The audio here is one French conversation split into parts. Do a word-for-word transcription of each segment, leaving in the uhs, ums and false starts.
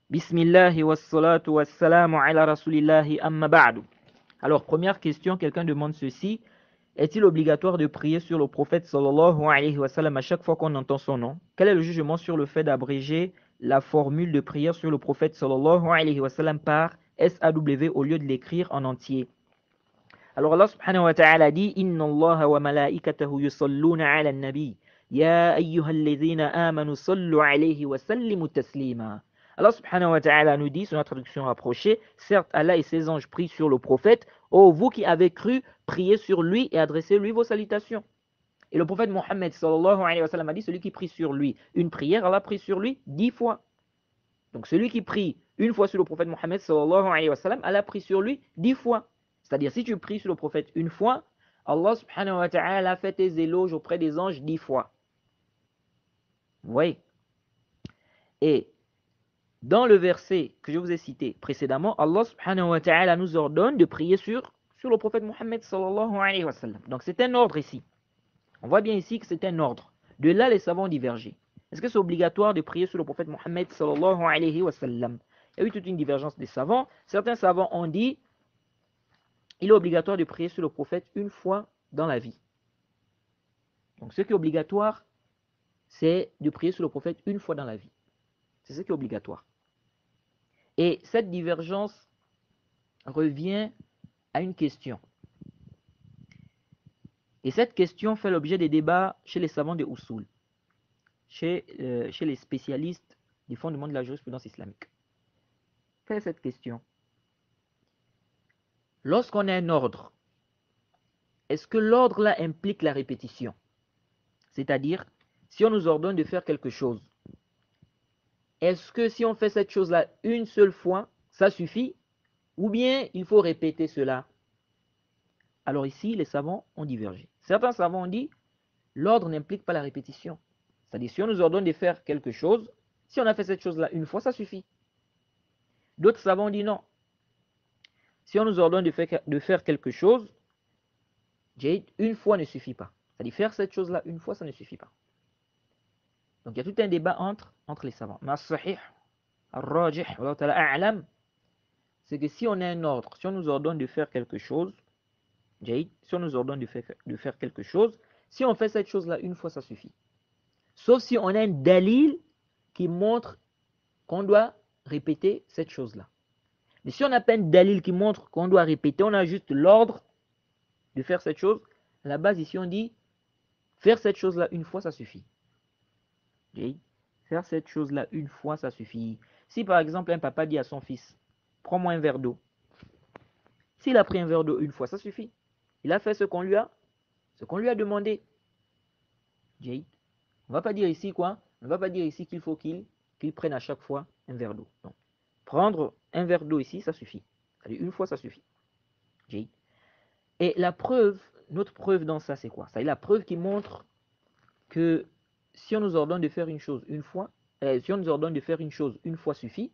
Bismillahi wassalatu wassalamu ala rasulillahi amma ba'du. Alors, première question, quelqu'un demande ceci. Est-il obligatoire de prier sur le prophète sallallahu alayhi wa sallam à chaque fois qu'on entend son nom? Quel est le jugement sur le fait d'abréger la formule de prière sur le prophète sallallahu alayhi wa sallam par S A W au lieu de l'écrire en entier? Alors Allah subhanahu wa ta'ala dit Inna Allah wa malaikatahu yusalluna ala nabi Ya ayyuhalladhina amanu sallu alayhi wa sallimu taslima. Allah subhanahu wa ta'ala nous dit, sur la traduction rapprochée, certes Allah et ses anges prient sur le prophète, ô vous qui avez cru, priez sur lui et adressez-lui vos salutations. Et le prophète Mohammed sallallahu alayhi wa sallam a dit, celui qui prie sur lui une prière, Allah prie sur lui dix fois. Donc celui qui prie une fois sur le prophète Mohammed sallallahu alayhi wa sallam, Allah prie sur lui dix fois. C'est-à-dire si tu pries sur le prophète une fois, Allah subhanahu wa ta'ala fait tes éloges auprès des anges dix fois. Vous voyez? Et dans le verset que je vous ai cité précédemment, Allah subhanahu wa ta'ala nous ordonne de prier sur, sur le prophète Mohammed sallallahu alayhi wa sallam. Donc c'est un ordre ici. On voit bien ici que c'est un ordre. De là, les savants ont divergé. Est-ce que c'est obligatoire de prier sur le prophète Mohammed sallallahu alayhi wa sallam? Il y a eu toute une divergence des savants. Certains savants ont dit il est obligatoire de prier sur le prophète une fois dans la vie. Donc ce qui est obligatoire, c'est de prier sur le prophète une fois dans la vie. C'est ce qui est obligatoire. Et cette divergence revient à une question. Et cette question fait l'objet des débats chez les savants de Usul, chez, euh, chez les spécialistes des fondements de la jurisprudence islamique. Quelle est cette question? Lorsqu'on a un ordre, est-ce que l'ordre là implique la répétition? C'est-à-dire, si on nous ordonne de faire quelque chose, est-ce que si on fait cette chose-là une seule fois, ça suffit? Ou bien il faut répéter cela? Alors ici, les savants ont divergé. Certains savants ont dit, l'ordre n'implique pas la répétition. C'est-à-dire, si on nous ordonne de faire quelque chose, si on a fait cette chose-là une fois, ça suffit. D'autres savants ont dit non. Si on nous ordonne de faire, de faire quelque chose, une fois ne suffit pas. C'est-à-dire, faire cette chose-là une fois, ça ne suffit pas. Donc, il y a tout un débat entre, entre les savants. Mais as-sahih, al-rajih, c'est que si on a un ordre, si on nous ordonne de faire quelque chose, si on nous ordonne de faire, de faire quelque chose, si on fait cette chose-là une fois, ça suffit. Sauf si on a un dalil qui montre qu'on doit répéter cette chose-là. Mais si on n'a pas un dalil qui montre qu'on doit répéter, on a juste l'ordre de faire cette chose, à la base ici on dit, faire cette chose-là une fois, ça suffit. Faire cette chose-là une fois, ça suffit. Si par exemple un papa dit à son fils, prends-moi un verre d'eau. S'il a pris un verre d'eau une fois, ça suffit. Il a fait ce qu'on lui a, ce qu'on lui a demandé. On ne va pas dire ici quoi? On ne va pas dire ici qu'il faut qu'il qu'il prenne à chaque fois un verre d'eau. Non. Prendre un verre d'eau ici, ça suffit. C'est-à-dire une fois, ça suffit. Et la preuve, notre preuve dans ça, c'est quoi? C'est la preuve qui montre que si on nous ordonne de faire une chose une fois, euh, si on nous ordonne de faire une chose une fois suffit,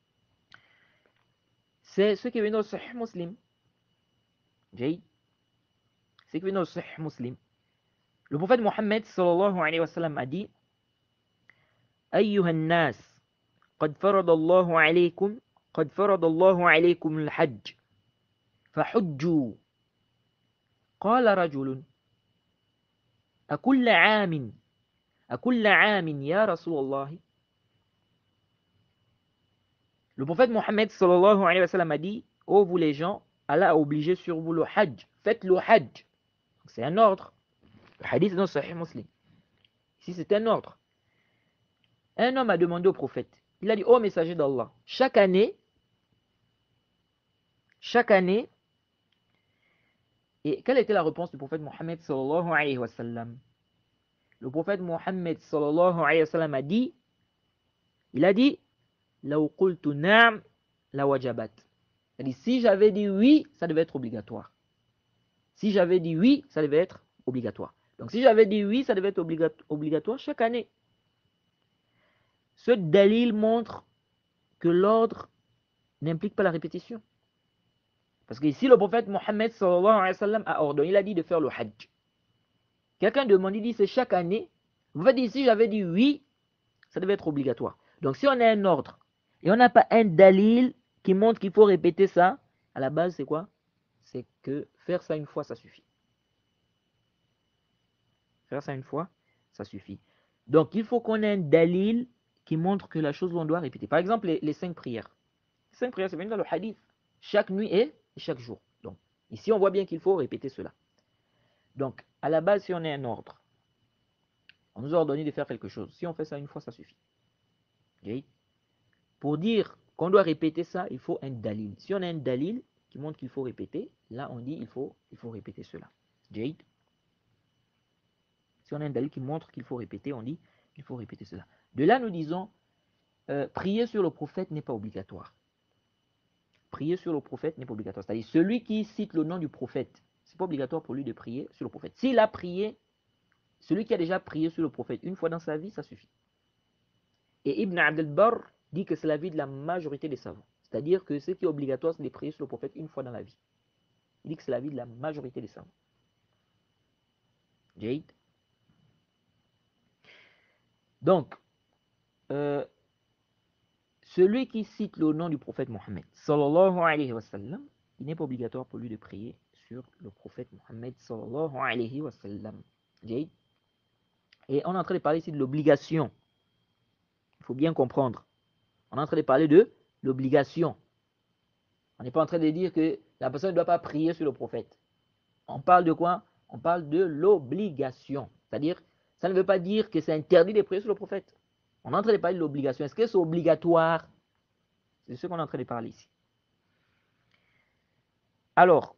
c'est ce qui vient dans le Sahih Muslim. C'est ce qui vient dans le Sahih Muslim. Le prophète Mohammed sallallahu alayhi wa sallam a dit أيها الناس قد فرض الله عليكم قد فرض الله عليكم الحج فحجوا قال رجل أكل عام أكل عام يا رسول الله. Le prophète Mohammed sallallahu alayhi wa sallam a dit ô vous les gens, Allah a obligé sur vous le hajj, faites le hajj. C'est un ordre. Le hadith est dans Sahih Muslim. Ici c'est un ordre. Un homme a demandé au prophète, il a dit ô messager d'Allah, chaque année chaque année et quelle était la réponse du prophète Mohammed sallallahu alayhi wa sallam? Le prophète Mohammed sallallahu alayhi wa sallam a dit, il a dit law qultu na'am la wajabat. C'est-à-dire si j'avais dit oui, ça devait être obligatoire. Si j'avais dit oui, ça devait être obligatoire. Donc si j'avais dit oui, ça devait être obligatoire chaque année. Ce dalil montre que l'ordre n'implique pas la répétition. Parce que ici, le prophète Mohammed sallallahu alayhi wa sallam a ordonné, il a dit de faire le hajj. Quelqu'un demande, il dit c'est chaque année. Vous faites ici, j'avais dit oui, ça devait être obligatoire. Donc si on a un ordre et on n'a pas un dalil qui montre qu'il faut répéter ça, à la base, c'est quoi? C'est que faire ça une fois, ça suffit. Faire ça une fois, ça suffit. Donc, il faut qu'on ait un dalil qui montre que la chose, on doit répéter. Par exemple, les, les cinq prières. Les cinq prières, c'est venu dans le hadith. Chaque nuit et chaque jour. Donc, ici, on voit bien qu'il faut répéter cela. Donc, à la base, si on a un ordre, on nous a ordonné de faire quelque chose. Si on fait ça une fois, ça suffit. Okay? Pour dire qu'on doit répéter ça, il faut un dalil. Si on a un dalil qui montre qu'il faut répéter, là, on dit il faut, il faut répéter cela. Jade. Si on a un dalil qui montre qu'il faut répéter, on dit qu'il faut répéter cela. De là, nous disons, euh, prier sur le prophète n'est pas obligatoire. Prier sur le prophète n'est pas obligatoire. C'est-à-dire, celui qui cite le nom du prophète, c'est pas obligatoire pour lui de prier sur le prophète. S'il a prié, celui qui a déjà prié sur le prophète une fois dans sa vie, ça suffit. Et Ibn Abd al-Barr dit que c'est l'avis de la majorité des savants. C'est-à-dire que ce qui est obligatoire, c'est de prier sur le prophète une fois dans la vie. Il dit que c'est l'avis de la majorité des savants. Jade. Donc, euh, celui qui cite le nom du prophète Mohammed, sallallahu alayhi wa sallam, il n'est pas obligatoire pour lui de prier sur le prophète Mohammed, sallallahu alayhi wa sallam. Jade. Et on est en train de parler ici de l'obligation. Il faut bien comprendre. On est en train de parler de l'obligation. On n'est pas en train de dire que la personne ne doit pas prier sur le prophète. On parle de quoi? On parle de l'obligation. C'est-à-dire, ça ne veut pas dire que c'est interdit de prier sur le prophète. On est en train de parler de l'obligation. Est-ce que c'est obligatoire? C'est ce qu'on est en train de parler ici. Alors,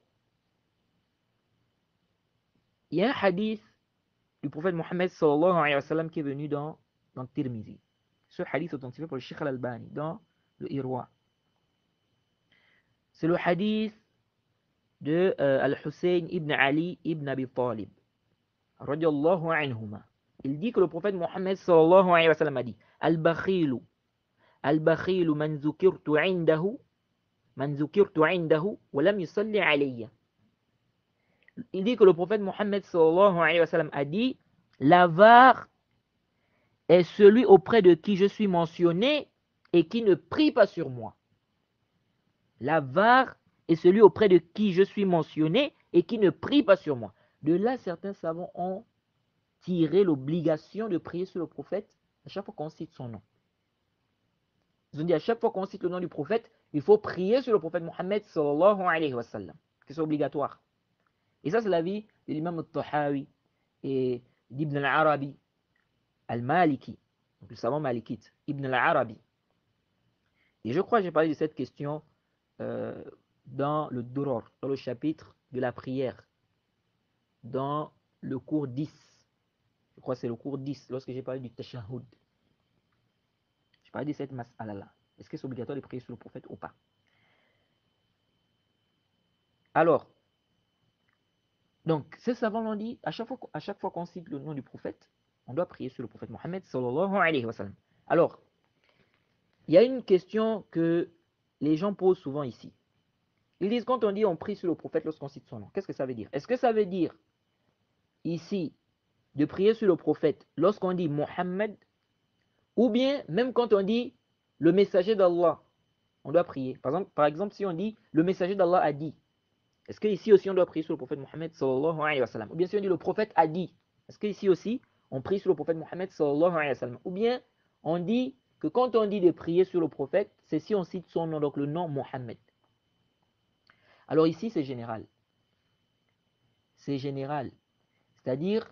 il y a un hadith du prophète Mohammed sallallahu alayhi wa sallam qui est venu dans, dans Tirmizi. Ce hadith est authentifié par le Sheikh al-Albani dans le Irwa. C'est le hadith de euh, Al-Hussein ibn Ali ibn Abi Talib. Radiallahu anhuma. Il dit que le prophète Mohammed sallallahu alayhi wa sallam a dit Al-Bakhilu, Al-Bakhilu man zukirtu indahu, man zukirtu indahu, wa lam yusalli alayya. Il dit que le prophète Mohammed sallallahu alayhi wa sallam a dit l'avare est celui auprès de qui je suis mentionné et qui ne prie pas sur moi. L'avare est celui auprès de qui je suis mentionné et qui ne prie pas sur moi. De là, certains savants ont tiré l'obligation de prier sur le prophète à chaque fois qu'on cite son nom. Ils ont dit à chaque fois qu'on cite le nom du prophète, il faut prier sur le prophète Mohammed sallallahu alayhi wa sallam, que c'est obligatoire. Et ça, c'est l'avis de l'imam al-Tahawi et d'Ibn al-Arabi al-Maliki, donc le savant malikite, Ibn al-Arabi. Et je crois que j'ai parlé de cette question euh, dans le Duror, dans le chapitre de la prière, dans le cours dix. Je crois que c'est le cours dix, lorsque j'ai parlé du Tashahhud. J'ai parlé de cette mas'ala-là. Est-ce que c'est obligatoire de prier sur le prophète ou pas? Alors, donc, ces savants l'ont dit, à chaque fois, à chaque fois qu'on cite le nom du prophète, on doit prier sur le prophète Mohammed sallallahu alayhi wa sallam. Alors, il y a une question que les gens posent souvent ici. Ils disent, quand on dit on prie sur le prophète lorsqu'on cite son nom, qu'est-ce que ça veut dire? Est-ce que ça veut dire ici de prier sur le prophète lorsqu'on dit Mohammed, ou bien même quand on dit le messager d'Allah, on doit prier? Par exemple, par exemple, si on dit le messager d'Allah a dit, est-ce qu'ici aussi on doit prier sur le prophète Mohammed sallallahu alayhi wa sallam? Ou bien si on dit le prophète a dit, est-ce qu'ici aussi on prie sur le prophète Mohammed sallallahu alayhi wa sallam? Ou bien on dit que quand on dit de prier sur le prophète, c'est si on cite son nom, donc le nom Mohammed. Alors ici, c'est général. C'est général. C'est-à-dire,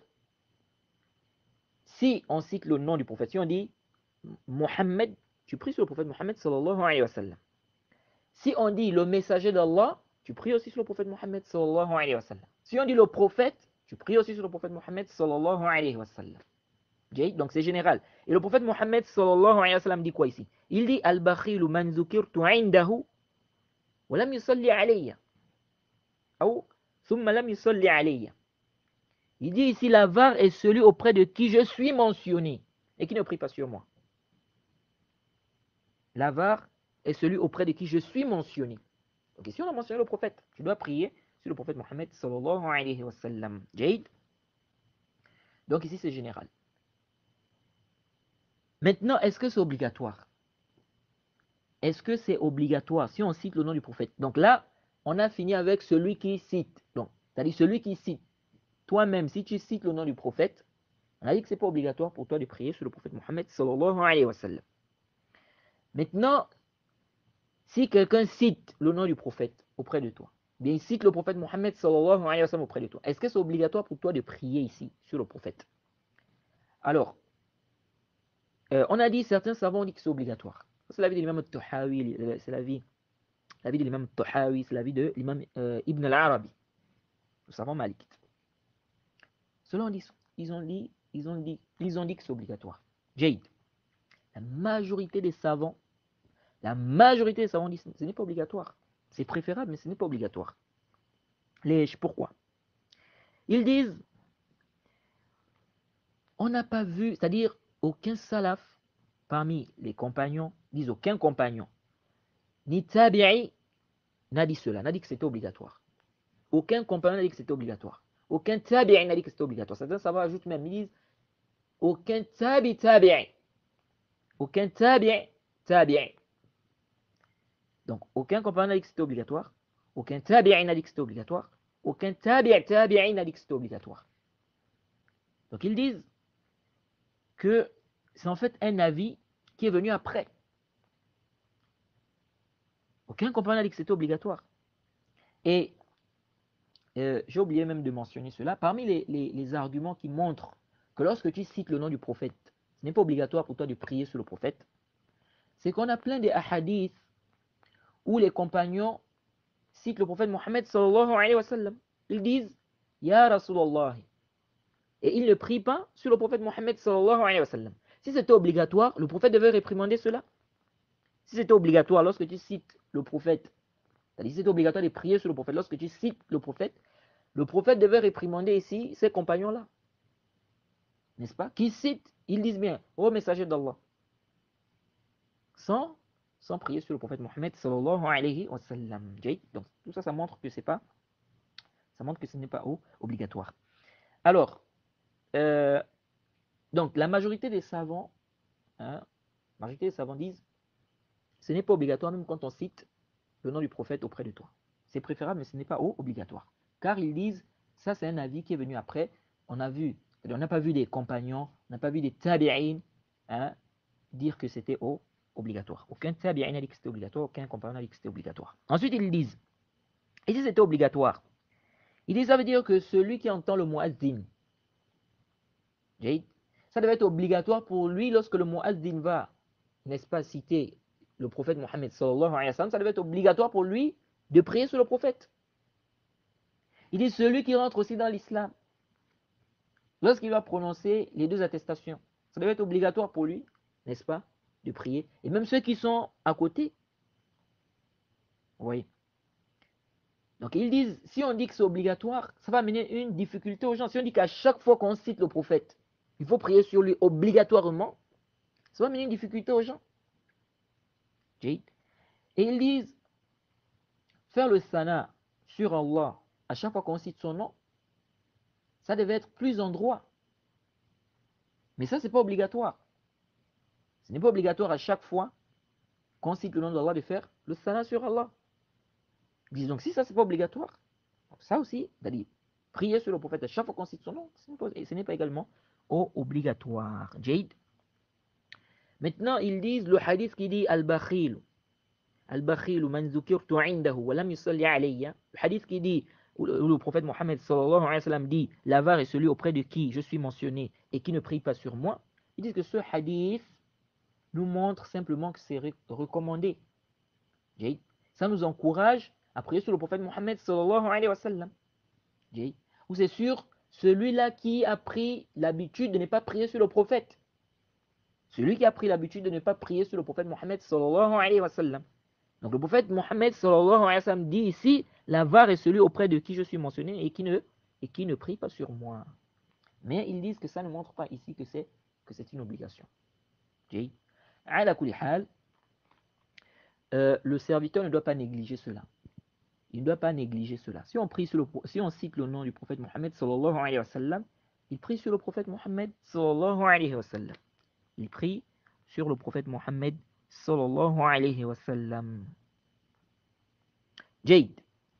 si on cite le nom du prophète, si on dit Mohammed, tu pries sur le prophète Mohammed sallallahu alayhi wa sallam. Si on dit le messager d'Allah, tu pries aussi sur le prophète Mohammed sallallahu alayhi wa sallam. Si on dit le prophète, tu pries aussi sur le prophète Mohammed sallallahu alayhi wa sallam. Donc c'est général. Et le prophète Mohammed sallallahu alayhi wa sallam dit quoi ici? Il dit Al-Bakhilu man zukirtu indahu wa lam yusalli alayya. Ou thumma lam yusalli alayya. Il dit ici l'avare est celui auprès de qui je suis mentionné et qui ne prie pas sur moi. L'avare est celui auprès de qui je suis mentionné. Donc ici on a mentionné le prophète. Tu dois prier sur le prophète Mohammed sallallahu alayhi wa sallam. Jade. Donc ici c'est général. Maintenant, est-ce que c'est obligatoire? est-ce que c'est obligatoire si on cite le nom du prophète? Donc là, on a fini avec celui qui cite. Donc, c'est-à-dire celui qui cite. Toi-même, si tu cites le nom du prophète, on a dit que ce n'est pas obligatoire pour toi de prier sur le prophète Mohammed sallallahu alayhi wa sallam. Maintenant, si quelqu'un cite le nom du prophète auprès de toi, bien il cite le prophète Mohammed sallallahu alayhi wa sallam auprès de toi, est-ce que c'est obligatoire pour toi de prier ici sur le prophète? Alors, euh, on a dit, certains savants ont dit que c'est obligatoire. C'est l'avis de l'imam al-Tahawi, c'est l'avis l'avis de l'imam al-Tahawi, c'est l'avis de l'imam euh, Ibn al-Arabi, le savant malikite. Ceux-là, ils ont dit, ils ont dit, ils ont dit que c'est obligatoire. Jade. La majorité des savants, la majorité des savants disent que ce n'est pas obligatoire. C'est préférable, mais ce n'est pas obligatoire. Les, pourquoi? Ils disent, on n'a pas vu, c'est-à-dire aucun salaf parmi les compagnons, disent aucun compagnon, ni tabi'i n'a dit cela, n'a dit que c'était obligatoire. Aucun compagnon n'a dit que c'était obligatoire. Aucun tabi'i n'a dit que c'était obligatoire. Certains savants ajoutent même, ils disent, aucun tabi tabi'i. Aucun tabi'i tabi'i. Donc, aucun compagnon n'a dit que c'était obligatoire. Aucun tabi'i n'a dit que c'était obligatoire. Aucun tabi'i tabi'i n'a dit que c'était obligatoire. Donc, ils disent que c'est en fait un avis qui est venu après. Aucun compagnon n'a dit que c'était obligatoire. Et euh, j'ai oublié même de mentionner cela. Parmi les, les, les arguments qui montrent que lorsque tu cites le nom du prophète, ce n'est pas obligatoire pour toi de prier sur le prophète, c'est qu'on a plein de hadiths où les compagnons citent le prophète Mohammed sallallahu alayhi wa sallam. Ils disent Ya Rasulallah. Et ils ne prient pas sur le prophète Mohammed sallallahu alayhi wa sallam. Si c'était obligatoire, le prophète devait réprimander cela. Si c'était obligatoire lorsque tu cites le prophète, c'est-à-dire si c'était obligatoire de prier sur le prophète, lorsque tu cites le prophète, le prophète devait réprimander ici ces compagnons-là. N'est-ce pas? Qui citent, ils disent bien, ô messager d'Allah. Sans sans prier sur le prophète Mohammed sallallahu alayhi wa sallam. Donc tout ça, ça montre que c'est pas, ça montre que ce n'est pas oh, obligatoire. Alors, euh, donc la majorité des savants, hein, la majorité des savants disent, ce n'est pas obligatoire même quand on cite le nom du prophète auprès de toi. C'est préférable, mais ce n'est pas oh, obligatoire. Car ils disent, ça c'est un avis qui est venu après. On a vu, on n'a pas vu des compagnons, on n'a pas vu des tabi'in hein, dire que c'était oh, obligatoire. Aucun tabi'in n'a dit que c'était obligatoire, aucun compagnon n'a dit que c'était obligatoire. Ensuite, ils disent, et si c'était obligatoire, ils disent, ça veut dire que celui qui entend le muazzin, ça devait être obligatoire pour lui lorsque le muazzin va, n'est-ce pas, citer le prophète Mohammed sallallahu alayhi wa sallam, ça devait être obligatoire pour lui de prier sur le prophète. Il dit, celui qui rentre aussi dans l'islam, lorsqu'il va prononcer les deux attestations, ça devait être obligatoire pour lui, n'est-ce pas, de prier. Et même ceux qui sont à côté. Vous voyez. Donc ils disent, si on dit que c'est obligatoire, ça va amener une difficulté aux gens. Si on dit qu'à chaque fois qu'on cite le prophète, il faut prier sur lui obligatoirement, ça va amener une difficulté aux gens. Et ils disent, faire le sana sur Allah à chaque fois qu'on cite son nom, ça devait être plus en droit. Mais ça, c'est pas obligatoire. Ce n'est pas obligatoire à chaque fois qu'on cite le nom d'Allah de faire le sana sur Allah. Ils disent donc si ça c'est pas obligatoire, ça aussi, c'est-à-dire prier sur le prophète à chaque fois qu'on cite son nom, ce n'est pas également oh, obligatoire. Jade. Maintenant ils disent le hadith qui dit al-bakhil, al-bakhil man zukirtu indahu wa lam yusalli alayya, le hadith qui dit où le prophète Mohammed sallallahu alayhi wa sallam dit l'avare est celui auprès de qui je suis mentionné et qui ne prie pas sur moi. Ils disent que ce hadith nous montre simplement que c'est recommandé. Jade. Ça nous encourage à prier sur le prophète Mohammed sallallahu alayhi wa sallam. Ou c'est sûr, celui-là qui a pris l'habitude de ne pas prier sur le prophète. Celui qui a pris l'habitude de ne pas prier sur le prophète Mohammed sallallahu alayhi wa sallam. Donc le prophète Mohammed sallallahu alayhi wa sallam dit ici, l'avare est celui auprès de qui je suis mentionné et qui ne, et qui ne prie pas sur moi. Mais ils disent que ça ne montre pas ici que c'est que c'est une obligation. Ala kulli hal, euh, le serviteur ne doit pas négliger cela. Il ne doit pas négliger cela. Si on, prie sur le, si on cite le nom du prophète Mohammed sallallahu alayhi wa sallam, il prie sur le prophète Mohammed sallallahu alayhi wa sallam. Il prie sur le prophète Mohammed sallallahu alayhi wa sallam. Jade.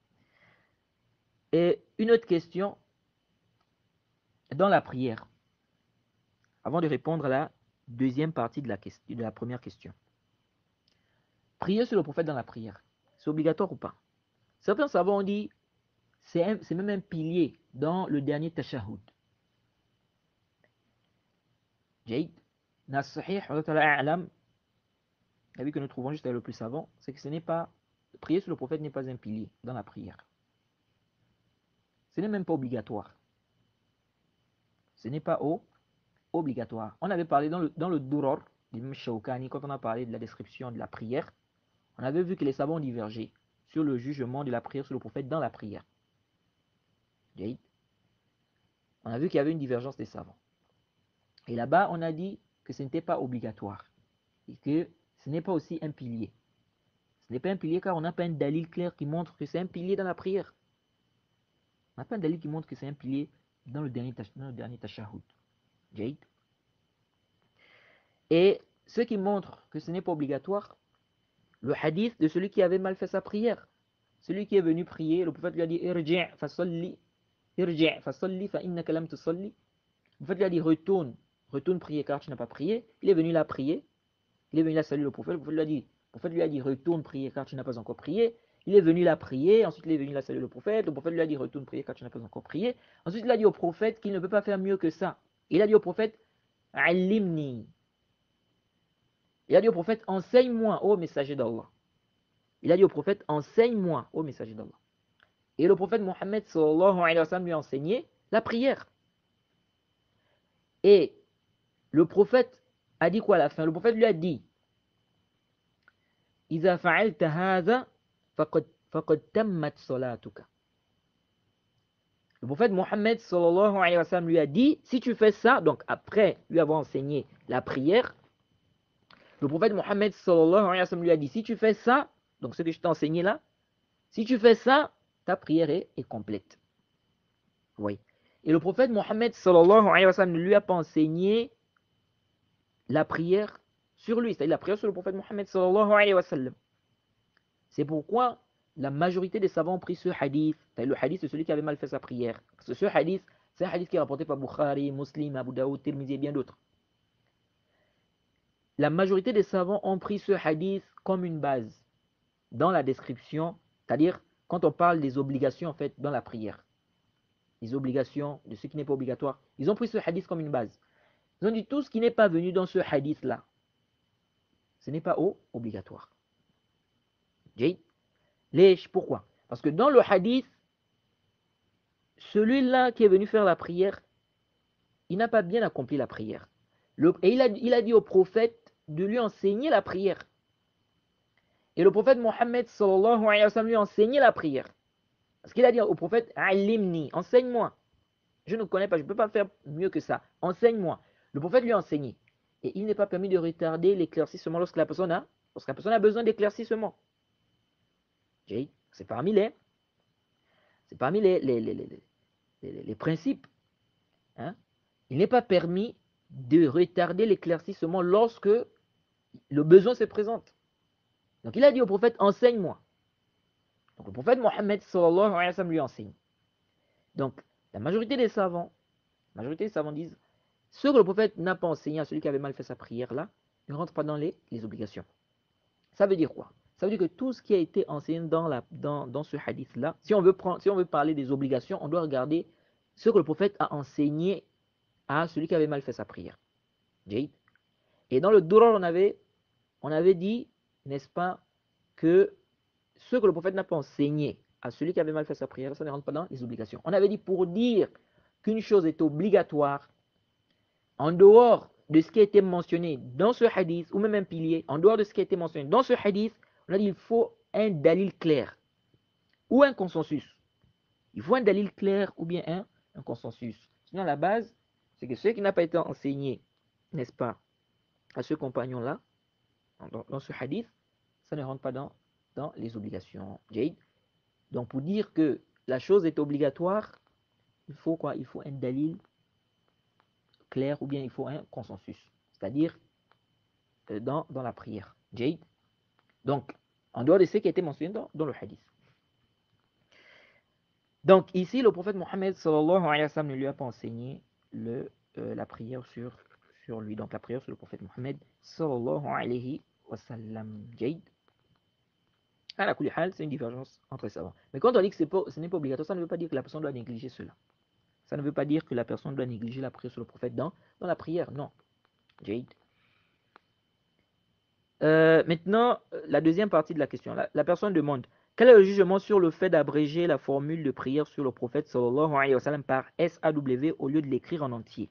Et une autre question dans la prière, avant de répondre à la deuxième partie de la, question, de la première question. Prier sur le prophète dans la prière, c'est obligatoire ou pas? Certains savants ont dit c'est même un pilier dans le dernier tashahhud. Jade. Nas-Sahih, a'lam, l'avis que nous trouvons juste le plus savant, c'est que ce n'est pas, prier sur le prophète n'est pas un pilier dans la prière. Ce n'est même pas obligatoire. Ce n'est pas au, obligatoire. On avait parlé dans le, dans le Duror d'Ibn Shawkani, quand on a parlé de la description de la prière, on avait vu que les savants ont divergé sur le jugement de la prière sur le prophète dans la prière. On a vu qu'il y avait une divergence des savants. Et là-bas, on a dit que ce n'était pas obligatoire et que ce n'est pas aussi un pilier. Ce n'est pas un pilier car on n'a pas un dalil clair qui montre que c'est un pilier dans la prière. On n'a pas un dalil qui montre que c'est un pilier dans le dernier, dans le dernier tashahhud. Jade. Et ce qui montre que ce n'est pas obligatoire, le hadith de celui qui avait mal fait sa prière. Celui qui est venu prier, le prophète lui a dit Irji' fa salli, irji' fa salli fa innaka lam tusalli. Le prophète lui a dit retourne, retourne prier car tu n'as pas prié. Il est venu là prier. Il est venu là saluer le prophète. Le prophète lui a dit, le prophète lui a dit retourne prier car tu n'as pas encore prié. Il est venu là prier. Ensuite il est venu là saluer le prophète. Le prophète lui a dit retourne prier car tu n'as pas encore prié. Ensuite il a dit au prophète qu'il ne peut pas faire mieux que ça. Il a dit au prophète Alimni. Il a dit au prophète enseigne-moi, ô messager d'Allah. Il a dit au prophète enseigne-moi, ô messager d'Allah. Et le prophète Mohammed sallallahu alayhi wa sallam lui a enseigné la prière. Et le prophète a dit quoi à la fin? Le prophète lui a dit Iza fa'alta hadha faqad tammat salatuka. Le prophète Mohammed sallallahu alayhi wa sallam lui a dit si tu fais ça, donc après lui avoir enseigné la prière, le prophète Mohammed sallallahu alayhi wa sallam lui a dit si tu fais ça, donc ce que je t'ai enseigné là, si tu fais ça, ta prière est, est complète. Oui. Et le prophète Mohammed sallallahu alayhi wa sallam ne lui a pas enseigné la prière sur lui, c'est-à-dire la prière sur le prophète Mohammed sallallahu alayhi wa sallam. C'est pourquoi la majorité des savants ont pris ce hadith, le hadith de celui qui avait mal fait sa prière. Parce que ce hadith, c'est un hadith qui est rapporté par Bukhari, Muslim, Abu Daoud, Tirmidhi et bien d'autres. La majorité des savants ont pris ce hadith comme une base dans la description, c'est-à-dire quand on parle des obligations en fait dans la prière. Les obligations de ce qui n'est pas obligatoire. Ils ont pris ce hadith comme une base. Ils ont dit tout ce qui n'est pas venu dans ce hadith-là, ce n'est pas obligatoire. Jay. Pourquoi? Parce que dans le hadith, celui-là qui est venu faire la prière, il n'a pas bien accompli la prière. Le, et il a, il a dit au prophète de lui enseigner la prière. Et le prophète Mohammed sallallahu alayhi wa sallam lui a enseigné la prière. Parce qu'il a dit au prophète, Alimni, enseigne-moi. Je ne connais pas, je ne peux pas faire mieux que ça. Enseigne-moi. Le prophète lui a enseigné. Et il n'est pas permis de retarder l'éclaircissement lorsque la personne a, lorsque la personne a besoin d'éclaircissement. C'est parmi les, c'est parmi les, les, les, les, les, les principes. Hein? Il n'est pas permis de retarder l'éclaircissement lorsque le besoin se présente. Donc il a dit au prophète, enseigne-moi. Donc le prophète Mohammed sallallahu alayhi wa sallam lui enseigne. Donc la majorité des savants, la majorité des savants disent, ce que le prophète n'a pas enseigné à celui qui avait mal fait sa prière là, ne rentre pas dans les, les obligations. Ça veut dire quoi? Ça veut dire que tout ce qui a été enseigné dans, la, dans, dans ce hadith-là, si on veut prendre, si on veut parler des obligations, on doit regarder ce que le prophète a enseigné à celui qui avait mal fait sa prière. Et dans le Duror, on avait, on avait dit, n'est-ce pas, que ce que le prophète n'a pas enseigné à celui qui avait mal fait sa prière, ça ne rentre pas dans les obligations. On avait dit pour dire qu'une chose est obligatoire, en dehors de ce qui a été mentionné dans ce hadith, ou même un pilier, en dehors de ce qui a été mentionné dans ce hadith, on a dit qu'il faut un dalil clair ou un consensus. Il faut un dalil clair ou bien un, un consensus. Sinon, la base, c'est que ce qui n'a pas été enseigné, n'est-ce pas, à ce compagnon-là, dans, dans ce hadith, ça ne rentre pas dans, dans les obligations. Jade. Donc, pour dire que la chose est obligatoire, il faut quoi? Il faut un dalil clair ou bien il faut un consensus. C'est-à-dire dans, dans la prière. Jade. Donc, en dehors de ce qui a été mentionné dans, dans le hadith. Donc, ici, le prophète Mohammed sallallahu alayhi wa sallam ne lui a pas enseigné le, euh, la prière sur, sur lui. Donc, la prière sur le prophète Mohammed sallallahu alayhi wa sallam. Jade. À la kulihal, c'est une divergence entre les savants. Mais quand on dit que pas, ce n'est pas obligatoire, ça ne veut pas dire que la personne doit négliger cela. Ça ne veut pas dire que la personne doit négliger la prière sur le prophète dans, dans la prière, non. Jade. Euh, maintenant, la deuxième partie de la question. La, la personne demande, quel est le jugement sur le fait d'abréger la formule de prière sur le prophète sallallahu alayhi wa sallam par S A W au lieu de l'écrire en entier?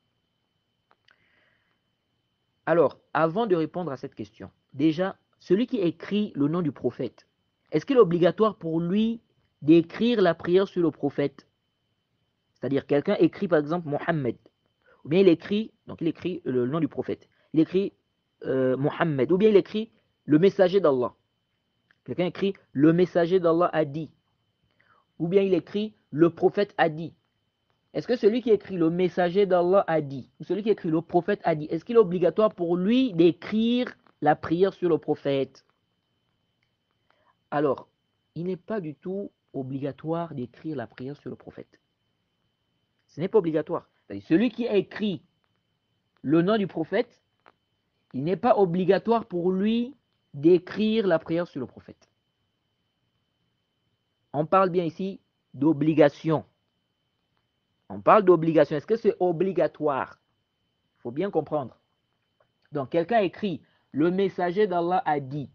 Alors, avant de répondre à cette question, déjà, celui qui écrit le nom du prophète, est-ce qu'il est obligatoire pour lui d'écrire la prière sur le prophète? C'est-à-dire, quelqu'un écrit par exemple Mohammed, ou bien il écrit, donc il écrit le nom du prophète, il écrit euh, Mohammed, ou bien il écrit le messager d'Allah. Quelqu'un écrit le messager d'Allah a dit, ou bien il écrit le prophète a dit. Est-ce que celui qui écrit le messager d'Allah a dit, ou celui qui écrit le prophète a dit, est-ce qu'il est obligatoire pour lui d'écrire la prière sur le prophète? Alors, il n'est pas du tout obligatoire d'écrire la prière sur le prophète. Ce n'est pas obligatoire. Celui qui a écrit le nom du prophète, il n'est pas obligatoire pour lui d'écrire la prière sur le prophète. On parle bien ici d'obligation. On parle d'obligation. Est-ce que c'est obligatoire? Il faut bien comprendre. Donc, quelqu'un écrit le messager d'Allah a dit.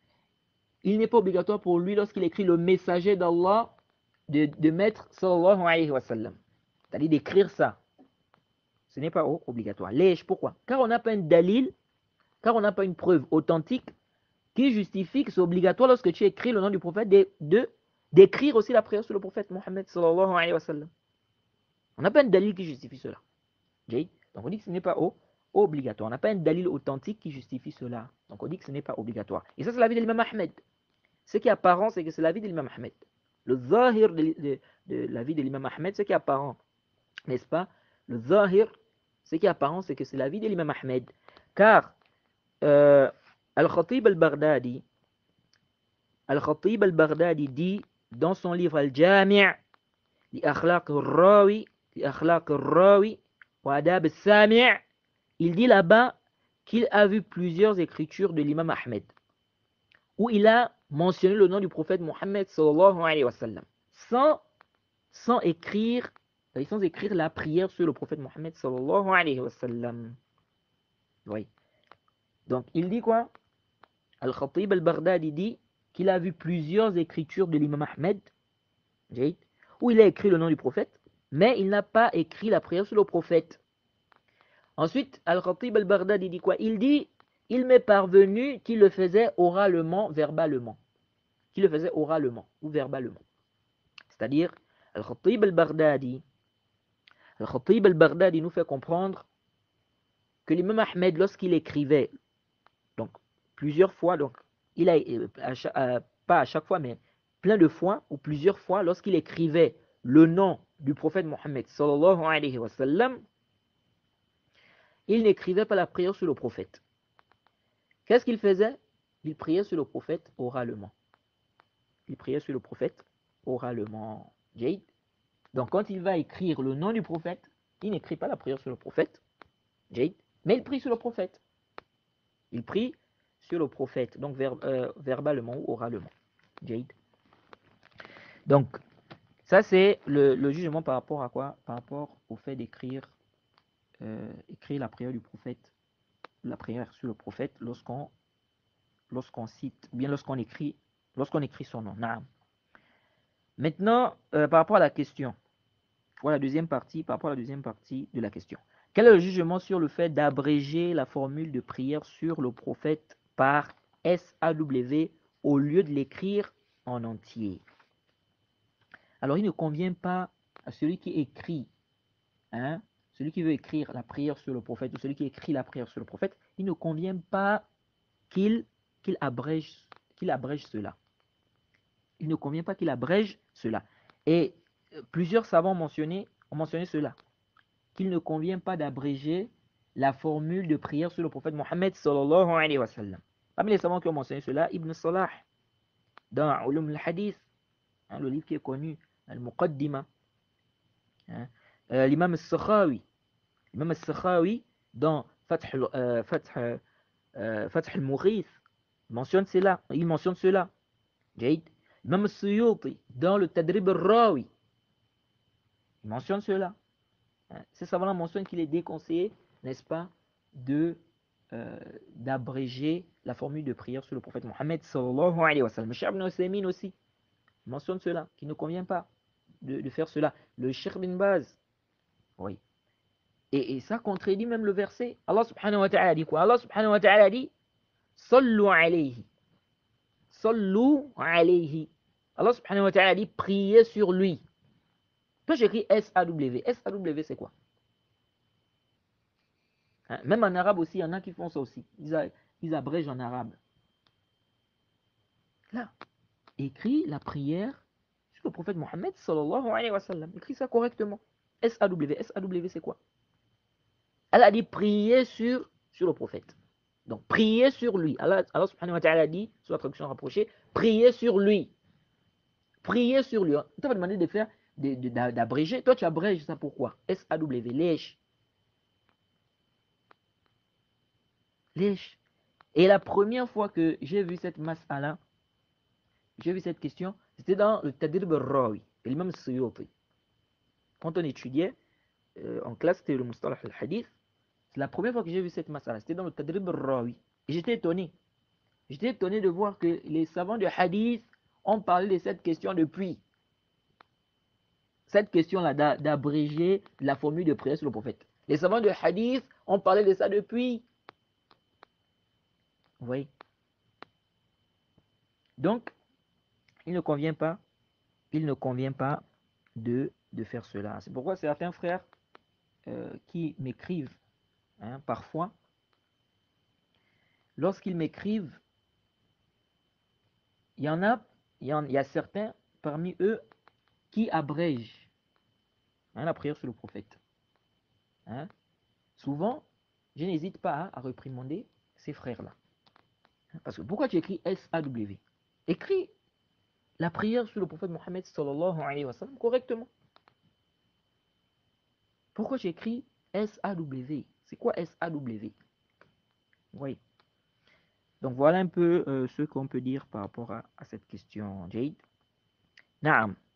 Il n'est pas obligatoire pour lui, lorsqu'il écrit le messager d'Allah, de, de mettre sallallahu alayhi wa sallam. C'est-à-dire d'écrire ça. Ce n'est pas obligatoire. Lèche, pourquoi? Car on n'a pas un dalil, car on n'a pas une preuve authentique qui justifie que c'est obligatoire lorsque tu écris le nom du prophète de, de d'écrire aussi la prière sur le prophète Mohammed sallallahu alayhi wa sallam. On n'a pas un dalil qui justifie cela. Donc on dit que ce n'est pas obligatoire. On n'a pas un dalil authentique qui justifie cela. Donc on dit que ce n'est pas obligatoire. Et ça c'est l'avis de l'imam Ahmed. Ce qui est apparent, c'est que c'est l'avis de l'imam Ahmed. Le zahir de, de, de l'avis de l'imam Ahmed, ce qui est apparent, n'est-ce pas? Le zahir, ce qui est apparent, c'est que c'est l'avis de l'imam Ahmed. Car euh, Al-Khatib al-Baghdadi, Al-Khatib al-Baghdadi dit dans son livre Al-Jami' li akhlaq al-rawi, li akhlaq al-rawi wa adab al-sami', il dit là-bas qu'il a vu plusieurs écritures de l'imam Ahmed où il a mentionné le nom du prophète Mohammed sallallahu alayhi wa sallam sans, sans écrire sans écrire la prière sur le prophète Mohammed sallallahu alayhi wa sallam. Oui. Donc il dit quoi? Al-Khatib al-Baghdadi dit qu'il a vu plusieurs écritures de l'imam Ahmed où il a écrit le nom du prophète, mais il n'a pas écrit la prière sur le prophète. Ensuite, Al-Khatib al-Baghdadi dit quoi? Il dit, il m'est parvenu qu'il le faisait oralement, verbalement. Qu'il le faisait oralement ou verbalement. C'est-à-dire, Al-Khatib al-Baghdadi, Al-Khatib al-Baghdadi nous fait comprendre que l'imam Ahmed, lorsqu'il écrivait, donc plusieurs fois, donc il a, à chaque, à, pas à chaque fois, mais plein de fois ou plusieurs fois, lorsqu'il écrivait le nom du prophète Mohammed sallallahu alayhi wa sallam, il n'écrivait pas la prière sur le prophète. Qu'est-ce qu'il faisait? Il priait sur le prophète oralement. Il priait sur le prophète oralement. Jade. Donc quand il va écrire le nom du prophète, il n'écrit pas la prière sur le prophète. Jade. Mais il prie sur le prophète. Il prie sur le prophète, donc ver, euh, verbalement ou oralement. Jade. Donc, ça c'est le, le jugement par rapport à quoi? Par rapport au fait d'écrire euh, écrire la prière du prophète, la prière sur le prophète lorsqu'on lorsqu'on cite, ou bien lorsqu'on écrit, lorsqu'on écrit son nom. Naam. Maintenant, euh, par rapport à la question, voilà la deuxième partie, par rapport à la deuxième partie de la question. Quel est le jugement sur le fait d'abréger la formule de prière sur le prophète par S A W au lieu de l'écrire en entier? Alors, il ne convient pas à celui qui écrit, hein, celui qui veut écrire la prière sur le prophète, ou celui qui écrit la prière sur le prophète, il ne convient pas qu'il qu'il abrège, qu'il abrège cela. Il ne convient pas qu'il abrège cela. Et plusieurs savants mentionné, ont mentionné cela, qu'il ne convient pas d'abréger la formule de prière sur le prophète Mohammed sallallahu alayhi wa sallam. Parmi les savants qui ont mentionné cela, Ibn Salah, dans Ulum al-Hadith, hein, le livre qui est connu, Al-Muqaddima, hein, euh, l'imam al-Sakhawi, l'imam al-Sakhawi, dans Fath, euh, Fath, euh, Fath al-Mughith, mentionne cela, il mentionne cela. Jaïd. L'imam al-Suyuti, dans le Tadrib al-Rawi, il mentionne cela. Hein, ces savants-là mentionnent qu'il est déconseillé, n'est-ce pas, de euh, d'abréger la formule de prière sur le prophète Mohammed sallallahu alayhi wa sallam. Le Cheikh ibn Usaymin aussi mentionne cela, qu'il ne convient pas de, de faire cela. Le Cheikh ibn Baz, oui. Et, et ça contredit même le verset. Allah subhanahu wa ta'ala dit quoi? Allah subhanahu wa ta'ala dit Sallu alayhi. Sallu alayhi. Allah subhanahu wa ta'ala dit priez sur lui. Toi j'écris S A W. S A W c'est quoi? Hein, même en arabe aussi, il y en a qui font ça aussi. Ils, a, ils abrègent en arabe. Là, écrit la prière sur le prophète Mohammed sallallahu alayhi wa sallam. Écrit ça correctement. S A W. S A W c'est quoi? Elle a dit prier sur, sur le prophète. Donc prier sur lui. Allah, Allah subhanahu wa ta'ala a dit, sur la traduction rapprochée, prier sur lui. Prier sur lui. Tu vas demander de faire, d'abréger. Toi tu abrèges ça pourquoi? S A W. Lèche. Lèche. Et la première fois que j'ai vu cette mas'ala, j'ai vu cette question, c'était dans le Tadrib al-Rawi, l'imam Suyuti. Quand on étudiait euh, en classe, c'était le Mustalah al-Hadith. C'est la première fois que j'ai vu cette mas'ala, c'était dans le Tadrib al-Rawi. Et j'étais étonné. J'étais étonné de voir que les savants de Hadith ont parlé de cette question depuis. Cette question-là d'abréger la formule de prière sur le prophète. Les savants de Hadith ont parlé de ça depuis. Oui. Donc, il ne convient pas, il ne convient pas de, de faire cela. C'est pourquoi certains frères euh, qui m'écrivent hein, parfois, lorsqu'ils m'écrivent, il y en a, il y, en, il y a certains parmi eux qui abrègent hein, la prière sur le prophète. Hein. Souvent, je n'hésite pas hein, à réprimander ces frères-là. Parce que pourquoi tu écris S A W? Écris la prière sur le prophète Mohammed sallallahu alayhi wa sallam correctement. Pourquoi tu écris S A W? C'est quoi S A W? Oui. Donc voilà un peu euh, ce qu'on peut dire par rapport à, à cette question, Jade. Naam.